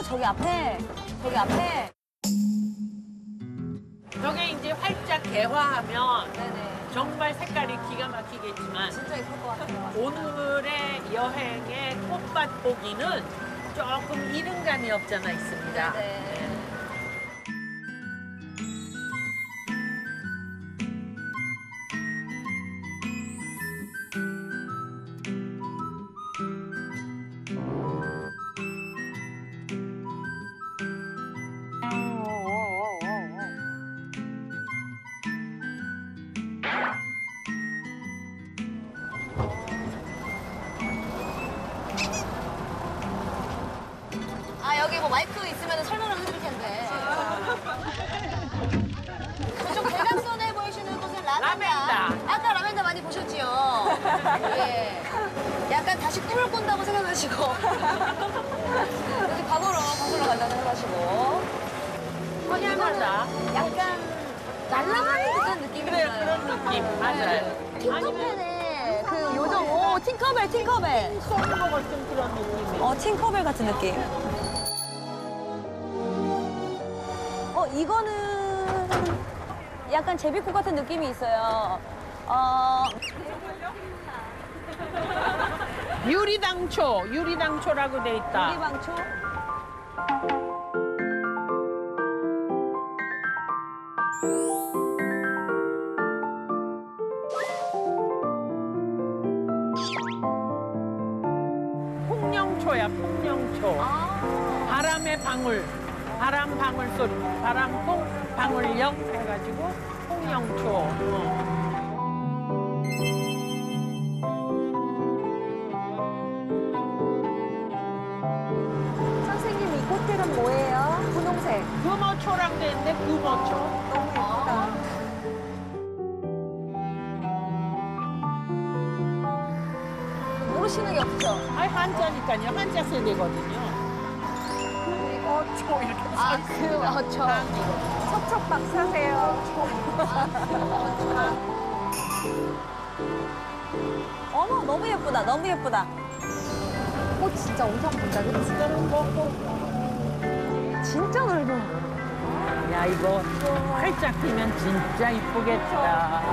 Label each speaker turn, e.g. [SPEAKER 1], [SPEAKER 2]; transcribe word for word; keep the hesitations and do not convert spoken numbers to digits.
[SPEAKER 1] 저기 앞에, 저기 앞에.
[SPEAKER 2] 저게 이제 활짝 개화하면
[SPEAKER 1] 네네.
[SPEAKER 2] 정말 색깔이 기가 막히겠지만
[SPEAKER 1] 진짜 예쁠 것 같아요.
[SPEAKER 2] 오늘의 여행의 꽃밭 보기는 조금 이른감이 없잖아 있습니다.
[SPEAKER 1] 네네. 아, 여기 뭐 마이크 있으면 설명을 해드릴 텐데. 저쪽 대각선에 보이시는 곳은 라멘다.
[SPEAKER 2] 라멘다.
[SPEAKER 1] 아까 라멘다 많이 보셨지요? 예. 약간 다시 꿈을 꾼다고 생각하시고. 여기 과거로, 과거로 간다고 생각하시고.
[SPEAKER 2] 허니하다.
[SPEAKER 1] 약간 날아가는 듯한 느낌이
[SPEAKER 2] 그래
[SPEAKER 1] 들어요.
[SPEAKER 2] 그런 느낌 맞아요.
[SPEAKER 1] 팅커벨의 그 요정, 오, 팅커벨, 팅커벨.
[SPEAKER 2] 쏘는 것 같은 그런 느낌이.
[SPEAKER 1] 어, 팅커벨 같은 느낌. 어, 이거는 약간 제비꽃 같은 느낌이 있어요. 어,
[SPEAKER 2] 유리당초, 유리당초라고 돼 있다.
[SPEAKER 1] 유리방초?
[SPEAKER 2] 풍령초야, 풍령초.
[SPEAKER 1] 아,
[SPEAKER 2] 바람의 방울, 바람 방울 소리, 바람풍 방울역 해가지고 풍령초. 어.
[SPEAKER 1] 선생님, 이 꽃들은 뭐예요? 분홍색.
[SPEAKER 2] 금어초라고 돼 있는데 금어초.
[SPEAKER 1] 너무 예쁘다. 모르시는 게 없죠?
[SPEAKER 2] 아 한자니까요, 한자 세대거든요. 어초 이렇게
[SPEAKER 1] 아, 그, 어쵸. 척척박 사세요. 어머, 너무 예쁘다, 너무 예쁘다. 꽃 진짜 엄청 본다, 그치? 진짜 넓어.
[SPEAKER 2] 야 이거 활짝 피면 진짜 이쁘겠다.